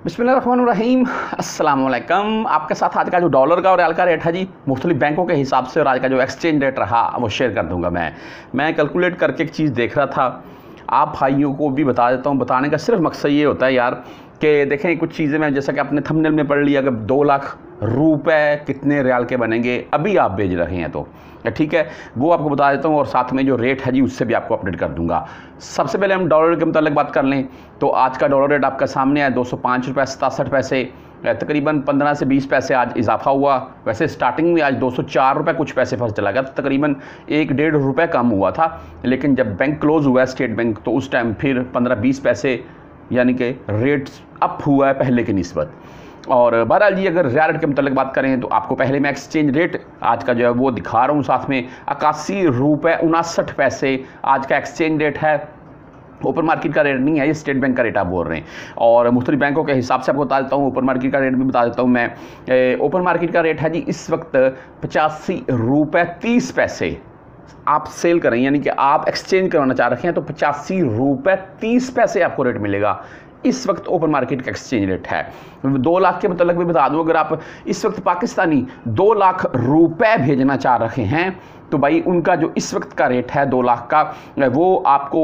बिस्मिल्लाहिर्रहमानिर्रहीम अस्सलाम वालेकुम। आपके साथ आज का जो डॉलर का और रियाल का रेट है जी मुख्तलिफ बैंकों के हिसाब से और आज का जो एक्सचेंज रेट रहा वो शेयर कर दूंगा। मैं कैलकुलेट करके एक चीज़ देख रहा था, आप भाइयों को भी बता देता हूँ। बताने का सिर्फ मकसद ये होता है यार कि देखें कुछ चीज़ें मैं जैसा कि आपने थंबनेल में पढ़ लिया कि 2 लाख रुपए कितने रियाल के बनेंगे, अभी आप भेज रहे हैं तो ठीक है, वो आपको बता देता हूँ और साथ में जो रेट है जी उससे भी आपको अपडेट कर दूंगा। सबसे पहले हम डॉलर के मुताबिक बात कर लें तो आज का डॉलर रेट आपका सामने है 205 रुपये 67 पैसे, तकरीबन 15 से 20 पैसे आज इजाफा हुआ। वैसे स्टार्टिंग में आज 204 रुपये कुछ पैसे फर्स्ट चला गया, तो तकरीबन 1-1.5 रुपये कम हुआ था, लेकिन जब बैंक क्लोज हुआ है स्टेट बैंक तो उस टाइम फिर 15-20 पैसे यानी कि रेट अप हुआ है पहले की निस्बत। और बहरहाल जी अगर रियाल रेट के मुताबिक बात करें तो आपको पहले मैं एक्सचेंज रेट आज का जो है वो दिखा रहा हूँ, साथ में 81 रुपये 59 पैसे आज का एक्सचेंज रेट है। ओपन मार्केट का रेट नहीं है, ये स्टेट बैंक का रेट आप बोल रहे हैं। और मुख्तलिफ बैंकों के हिसाब से आपको बता देता हूँ, ओपन मार्केट का रेट भी बता देता हूँ मैं। ओपन मार्केट का रेट है जी इस वक्त 85 रुपये 30 पैसे आप सेल करें, यानी कि आप एक्सचेंज करवाना चाह रहे हैं तो 85 रुपये 30 पैसे आपको रेट मिलेगा। इस वक्त ओपन मार्केट का एक्सचेंज रेट है। 2 लाख के मतलब भी बता दूं, अगर आप इस वक्त पाकिस्तानी 2 लाख रुपए भेजना चाह रहे हैं तो भाई उनका जो इस वक्त का रेट है 2 लाख का वो आपको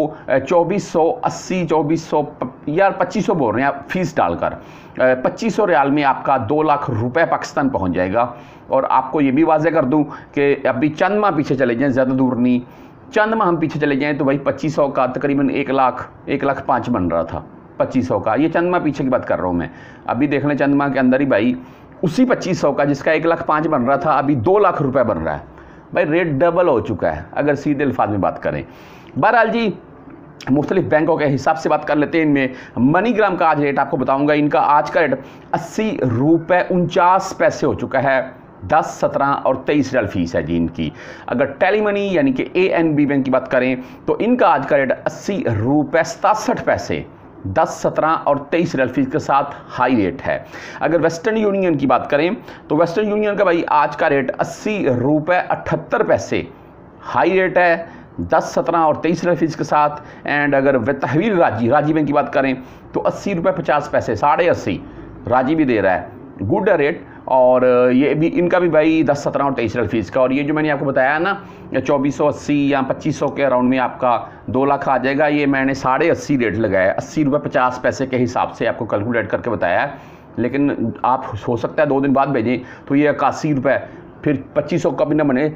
2480 2400 यार 2500 बोल रहे हैं फीस डालकर 2500 रियाल में आपका 2 लाख रुपए पाकिस्तान पहुंच जाएगा। और आपको ये भी वाज़ेह कर दूं कि अभी चंद माह पीछे चले जाएं, ज़्यादा दूर नहीं, चंद माह हम पीछे चले जाएं तो भाई 2500 का तकरीबन 1 लाख 5 बन रहा था 2500 का। ये चंद माह पीछे की बात कर रहा हूँ मैं, अभी देख लें चंद माह के अंदर ही भाई उसी 2500 का जिसका 1 लाख 5 बन रहा था अभी 2 लाख रुपए बन रहा है। भाई रेट डबल हो चुका है अगर सीधे अल्फाज में बात करें। बहरहाल जी मुख्तलिफ बैंकों के हिसाब से बात कर लेते हैं। इनमें मनीग्राम का आज रेट आपको बताऊंगा, इनका आज का रेट 80 रुपये 49 पैसे हो चुका है। 10, 17 और 23 रियाल फीस है जी इनकी। अगर टेली मनी यानी कि ANB बैंक की बात करें तो इनका आज का रेट 80 रुपये 67 पैसे 10, 17 और 23 रियाल फीस के साथ हाई रेट है। अगर वेस्टर्न यूनियन की बात करें तो वेस्टर्न यूनियन का भाई आज का रेट 80 रुपये 78 पैसे हाई रेट है 10, 17 और 23 रियाल फीस के साथ। एंड अगर तहवील राजी बैंक की बात करें तो 80 रुपये 50 पैसे 80.5 राजी भी दे रहा है, गुड रेट। और ये भी इनका भी भाई 10, 17 और 23 रियाल फीस का। और ये जो मैंने आपको बताया ना 2480 या 2500 के अराउंड में आपका 2 लाख आ जाएगा, ये मैंने 80.5 रेट लगाया, 80 रुपये 50 पैसे के हिसाब से आपको कैलकुलेट करके बताया है। लेकिन आप हो सकता है 2 दिन बाद भेजें तो ये 81 रुपये फिर 2500 का भी ना बने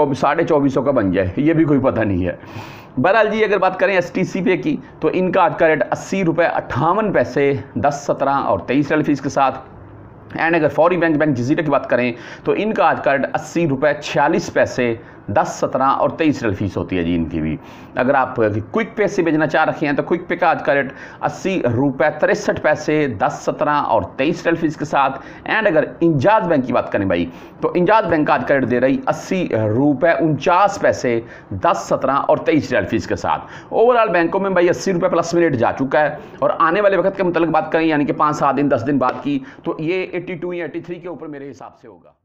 2450 का बन जाए, ये भी कोई पता नहीं है। बहरहाल जी अगर बात करें STC पे की तो इनका आज का रेट 80 रुपये 58 पैसे 10, 17 और 23 रियाल फीस के साथ। एंड अगर फौरी बैंक जजीरा की बात करें तो इनका आज का रेट 80 रुपये 46 पैसे 10, 17 और 23 रियाल फीस होती है जी इनकी भी। अगर आप क्विक पे से भेजना चाह रखे हैं तो क्विक पे का आज का रेट 80 रुपये 63 पैसे 10, 17 और 23 रियाल फीस के साथ। एंड अगर इंजाज बैंक की बात करें भाई तो इंजाज बैंक का आज का रेट दे रही 80 रुपये 49 पैसे 10, 17 और 23 रियाल फीस के साथ। ओवरऑल बैंकों में भाई 80 रुपये प्लस में रेट जा चुका है। और आने वाले वक्त के मुताबिक बात करें यानी कि 5-7 दिन 10 दिन बाद की तो ये 82 या 83 के ऊपर मेरे हिसाब से होगा।